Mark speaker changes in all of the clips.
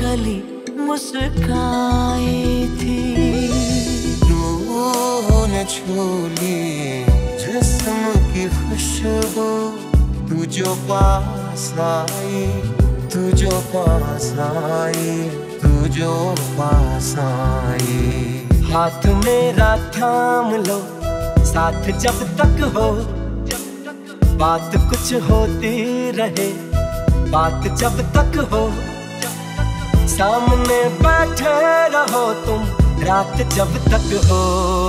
Speaker 1: कली मुस्काई थी।
Speaker 2: रूह ने छू ली जिस्म की खुशबू, तू जो पास आई, तू जो पास आई, तू जो पास आई।
Speaker 1: हाथ मेरा थाम लो साथ जब तक हो, बात कुछ होती रहे बात जब तक हो। सामने बैठे रहो तुम रात जब तक हो।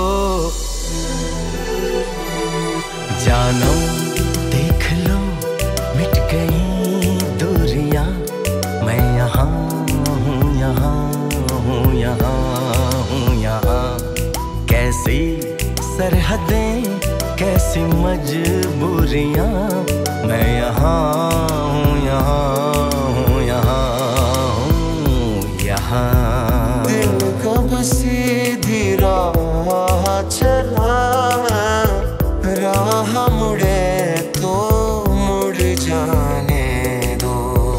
Speaker 1: जानो देख लो मिट गई दूरियां, मैं यहाँ हूँ, यहाँ हूँ, यहाँ हूँ, यहाँ। कैसी सरहदें कैसी मजबूरियां, मैं यहाँ हूँ, यहाँ हूँ, यहाँ हूँ, यहाँ।
Speaker 2: दिल कब सीधी राह चला, राह मुड़े तो मुड़ जाने दो।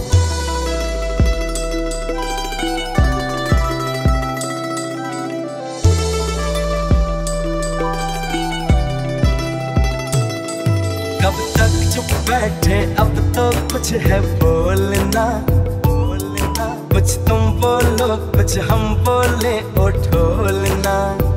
Speaker 1: कब तक चुप बैठे अब तो कुछ है बोलना, कुछ तुम बोलो कुछ हम बोले ओ ढोलना।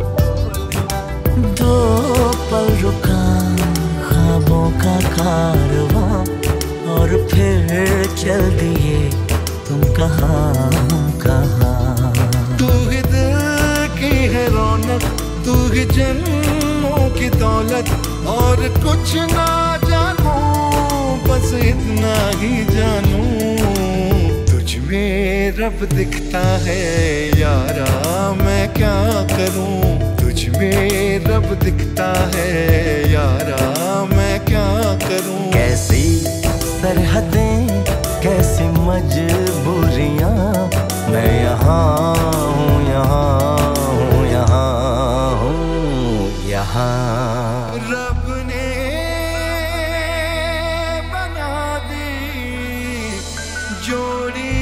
Speaker 1: दो पल रुका ख्वाबों का कारवां, और फिर चल दिए तुम कहाँ हम कहाँ।
Speaker 2: तू ही दिल की है रौनक, तू ही जन्मों की दौलत, और कुछ ना जानू बस इतना ही जानू। तुझ में रब दिखता है यारा, मैं क्या करूं। तुझ में रब दिखता है यारा, मैं क्या करूं।
Speaker 1: कैसी सरहदें कैसी मजबूरियां, मैं यहाँ हूँ, यहाँ हूँ, यहाँ हूँ, यहाँ।
Speaker 2: रब ने बना दी जोड़ी